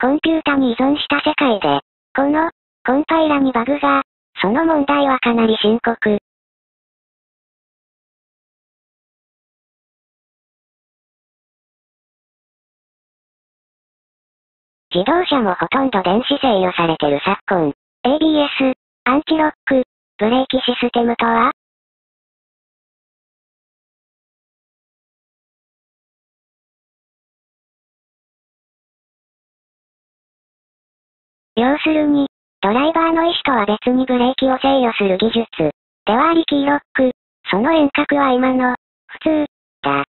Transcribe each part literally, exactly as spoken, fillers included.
コンピュータに依存した世界で、この、コンパイラにバグが、その問題はかなり深刻。自動車もほとんど電子制御されてる昨今。エービーエス、アンチロック、ブレーキシステムとは？要するに、ドライバーの意思とは別にブレーキを制御する技術、ではありキーロック、その遠隔は今の、普通、だ。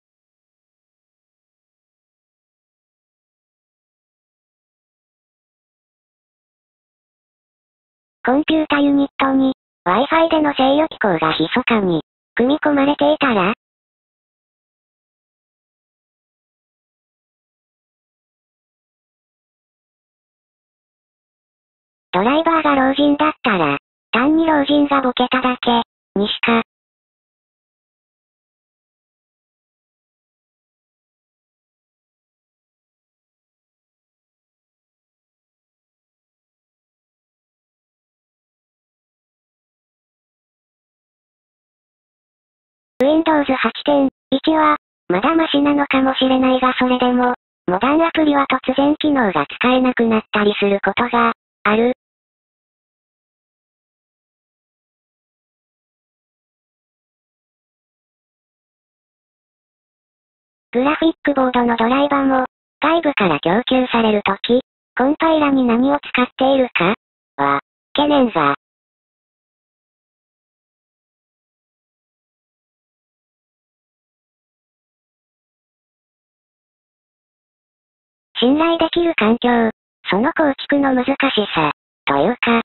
コンピュータユニットに、Wi-Fi での制御機構が密かに、組み込まれていたら、ドライバーが老人だったら、単に老人がボケただけ、にしか。Windows はちてんいち は、まだマシなのかもしれないがそれでも、モダンアプリは突然機能が使えなくなったりすることが、ある。グラフィックボードのドライバーも、外部から供給されるとき、コンパイラに何を使っているかは、懸念が。信頼できる環境、その構築の難しさ、というか、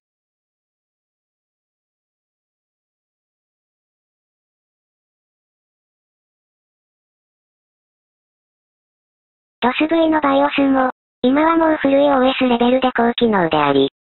ドスブイ の バイオス も、今はもう古い オーエス レベルで高機能であり、